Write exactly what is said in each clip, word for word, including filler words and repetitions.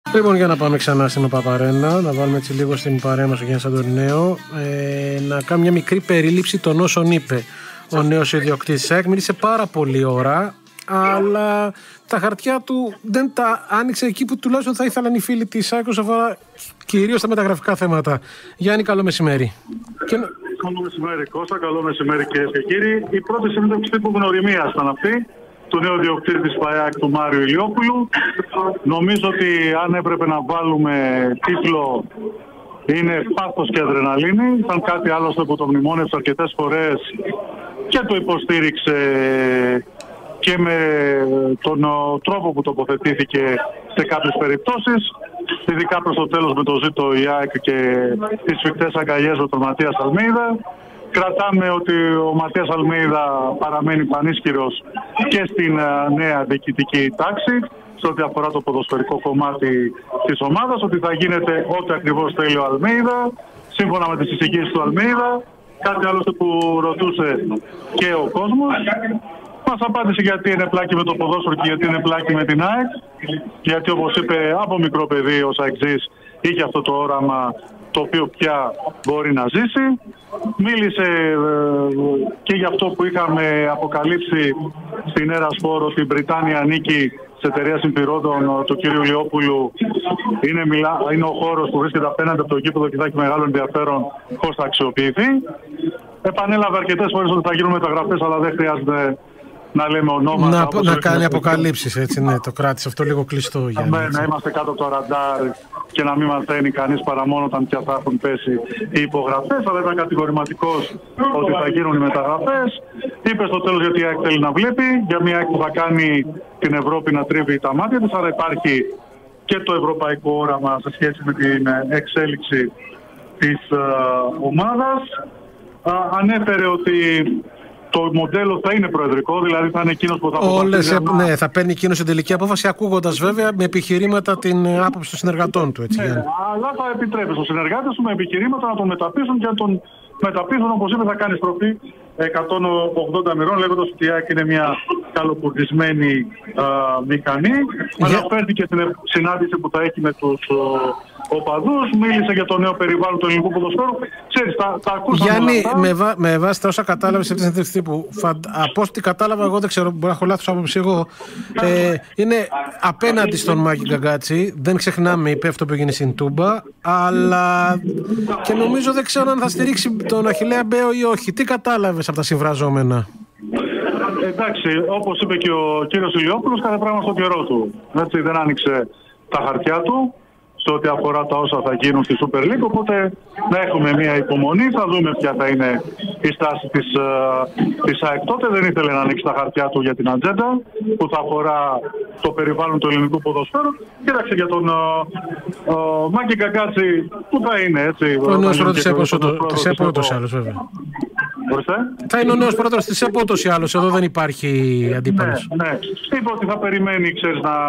Λοιπόν, για να πάμε ξανά στην Παπαρένα, να βάλουμε έτσι λίγο στην παρέα μας ο Γιάννης Αντωνιέου, ε, να κάνω μια μικρή περίληψη των όσων είπε ο νέος ιδιοκτήτης της ΑΕΚ. Μίλησε πάρα πολλή ώρα, αλλά τα χαρτιά του δεν τα άνοιξε εκεί που τουλάχιστον θα ήθελαν οι φίλοι της ΑΕΚ όσον αφορά κυρίως τα μεταγραφικά θέματα. Γιάννη, καλό μεσημέρι. Και... Καλό μεσημέρι Κώστα, καλό μεσημέρι κυρίες και κύριοι. Η πρώτη συνέντευξη τύπου γνωριμίας ήταν αυτή, του νέου ιδιοκτήτη της ΠΑΕΑΚ, του Μάριου Ηλιόπουλου. Νομίζω ότι αν έπρεπε να βάλουμε τίτλο, είναι πάθος και αδρεναλίνη. Ήταν κάτι άλλωστε που το μνημόνευσε αρκετές φορές και το υποστήριξε και με τον τρόπο που τοποθετήθηκε σε κάποιες περιπτώσεις, ειδικά προς το τέλος με το ζήτο η ΑΕΚ και τις σφιχτές αγκαλιές με τον Ματίας Αλμέιδα. Κρατάμε ότι ο Ματίας Αλμέιδα παραμένει πανίσχυρος και στην νέα διοικητική τάξη σε ό,τι αφορά το ποδοσφαιρικό κομμάτι της ομάδας, ότι θα γίνεται ό,τι ακριβώς θέλει ο Αλμέιδα, σύμφωνα με τις εισηγήσεις του Αλμέιδα. Κάτι άλλωστε που ρωτούσε και ο κόσμος. Μας απάντησε γιατί είναι πλάκη με το ποδόσφαιρο και γιατί είναι πλάκη με την ΑΕΚ. Γιατί, όπως είπε, από μικρό παιδί ο Σαεξής είχε αυτό το όραμα το οποίο πια μπορεί να ζήσει. Μίλησε ε, και για αυτό που είχαμε αποκαλύψει στην Έρα Σπορ, ότι η Βρυτάνια ανήκει σε εταιρεία συμφυρόντων του κ. Ηλιόπουλου. Είναι, μιλά, είναι ο χώρος που βρίσκεται απέναντι από το γήπεδο και θα έχει μεγάλο ενδιαφέρον πώς θα αξιοποιηθεί. Επανέλαβε αρκετές φορές ότι θα γίνουν μεταγραφές, αλλά δεν χρειάζεται να λέμε ονόματα. Να, να κάνει αποκαλύψεις, έτσι, ναι, το κράτησε αυτό λίγο κλειστό. Για ναι, να είμαστε κάτω από το ραντάρ και να μην μαθαίνει κανείς παρά μόνο όταν πια θα έχουν πέσει οι υπογραφές. Αλλά ήταν κατηγορηματικός ότι θα γίνουν οι μεταγραφές. Είπε στο τέλος γιατί η ΑΕΚ θέλει να βλέπει, για μια ΑΕΚ που θα κάνει την Ευρώπη να τρίβει τα μάτια της. Άρα υπάρχει και το ευρωπαϊκό όραμα σε σχέση με την εξέλιξη της uh, ομάδας. Uh, ανέφερε ότι το μοντέλο θα είναι προεδρικό, δηλαδή θα είναι εκείνος που θα αποφασίσει. Ναι, θα παίρνει εκείνος την τελική απόφαση, ακούγοντας βέβαια με επιχειρήματα την άποψη των συνεργατών του. Έτσι, ναι, για... αλλά θα επιτρέπει στους συνεργάτες του με επιχειρήματα να τον μεταπίσουν και να τον μεταπίσουν, όπως είπε, θα κάνει στροφή εκατόν ογδόντα μοιρών, λέγοντας ότι η ΑΕΚ είναι μια καλοπουρδισμένη μηχανή. Για... Αναφέρθηκε στην συνάντηση που θα έχει με τους οπαδούς, μίλησε για το νέο περιβάλλον του ελληνικού ποδοσφαίρου. Ξέρεις, τα, τα ακούσαμε. Γιάννη, με, βα, με βάση τα όσα κατάλαβες σε αυτή την συνέντευξη τύπου, από ό,τι κατάλαβα, εγώ δεν ξέρω, μπορεί να έχω λάθος άποψη εγώ, ε, είναι απέναντι στον Μάκη Γκαγκάτσι. Δεν ξεχνάμε, είπε αυτό που έγινε στην Τούμπα, αλλά και νομίζω δεν ξέρω αν θα στηρίξει τον Αχιλλέα Μπέο ή όχι. Τι κατάλαβες από τα συμφραζόμενα? Εντάξει, όπως είπε και ο κύριος Ηλιόπουλος, κάθε πράγμα στο καιρό του. Έτσι, δεν άνοιξε τα χαρτιά του σε ό,τι αφορά τα όσα θα γίνουν στη Super League, οπότε να έχουμε μια υπομονή, θα δούμε ποια θα είναι η στάση της, της ΑΕΚ. Τότε δεν ήθελε να ανοίξει τα χαρτιά του για την ατζέντα που θα αφορά το περιβάλλον του ελληνικού ποδοσφαίρου. Κοίταξε για τον uh, uh, Μάκη Γκαγκάτσι, που θα είναι, έτσι. Ο νέος πρόεδρος της ΕΠΟ ούτως ή άλλως, βέβαια. Μπορείτε? Θα είναι ο νέος πρόεδρος της ΕΠΟ ούτως ή άλλως, εδώ δεν υπάρχει αντίπαλος. Ναι, ναι. Είπε ότι θα περιμένει, ξέρεις, να...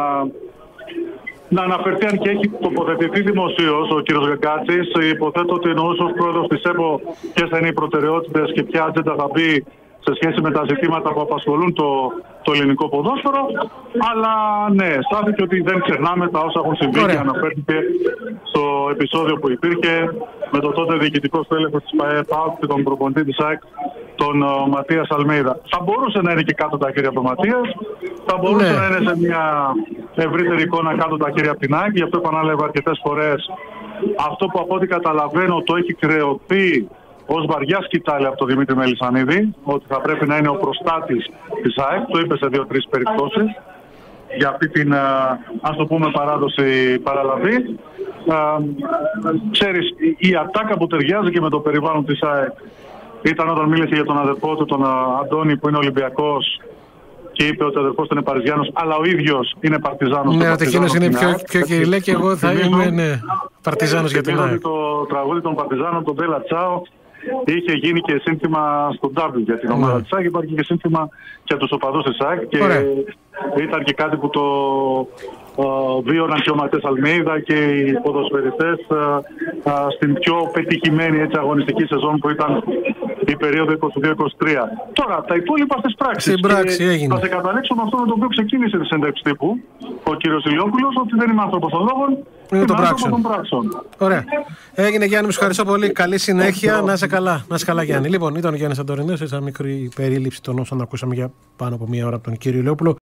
Να αναφερθεί, αν και έχει τοποθετηθεί δημοσίως ο κύριος Γκαγκάτσης. Υποθέτω ότι εννοούσε ως πρόεδρος της ΕΠΟ ποιες θα είναι οι προτεραιότητες και ποια ατζέντα θα μπει σε σχέση με τα ζητήματα που απασχολούν το, το ελληνικό ποδόσφαιρο. Αλλά ναι, στάθηκε ότι δεν ξεχνάμε τα όσα έχουν συμβεί. Ωραία. Και αναφέρθηκε στο επεισόδιο που υπήρχε με το τότε διοικητικό στέλεχος της ΠΑΕΠΑΟΚ και τον προπονητή της ΑΕΚ, τον uh, Ματίας Αλμέιδα. Θα μπορούσε να είναι και κάτω τα χέρια από τον Ματίας, θα μπορούσε ναι. να είναι σε μια ευρύτερη εικόνα κάτω τα χέρια από την ΑΕΚ. Γι' αυτό επανάλαβα αρκετές φορές αυτό που από ό,τι καταλαβαίνω το έχει κρεωθεί ως βαριά σκητάλη από τον Δημήτρη Μελισσανίδη, ότι θα πρέπει να είναι ο προστάτης της ΑΕΚ. Το είπε σε δύο-τρεις περιπτώσεις για αυτή την, ας το πούμε, παράδοση παραλαβή. Uh, ξέρεις, η ατάκα που ταιριάζει και με το περιβάλλον της ΑΕΚ ήταν όταν μίλησε για τον αδερφό του, τον Αντώνη, που είναι Ολυμπιακός, και είπε ότι ο αδερφός του είναι Παριζιάνος, αλλά ο ίδιος είναι Παρτιζάνος. Ναι, ότι εκείνος είναι πιο, πιο κυριλέ και εγώ θα είμαι ναι, Παρτιζάνος για την ΑΕΚ. Το τραγούδι των Παρτιζάνων, τον Μπέλα Τσάο, είχε γίνει και σύνθημα στον ντάμπλ για την ομάδα της ΑΕΚ. Υπάρχει και σύνθημα για τους οπαδούς της ΑΕΚ. Και ήταν και κάτι που το uh, βίωναν και ο Ματίας Αλμέιδα και οι ποδοσφαιριστές uh, uh, στην πιο πετυχημένη έτσι, αγωνιστική σεζόν που ήταν η περίοδο είκοσι δύο είκοσι τρία. Τώρα, τα υπόλοιπα στις πράξεις. Στην πράξη έγινε. Θα σε καταλήξω με αυτό με το οποίο ξεκίνησε τη συνέντευξη τύπου ο κύριος Ηλιόπουλος, ότι δεν είμαι άνθρωπος των λόγων, είναι είμαι άνθρωπος των πράξεων. Ωραία. Έγινε, Γιάννη, μου ευχαριστώ πολύ. Καλή συνέχεια. Να είσαι καλά. Να είσαι καλά, Γιάννη. Λοιπόν, ήταν ο Γιάννης Αντορινέος, μια μικρή περίληψη των όσων ακούσαμε για πάνω από μία ώρα από τον κύριο Ηλιόπουλο.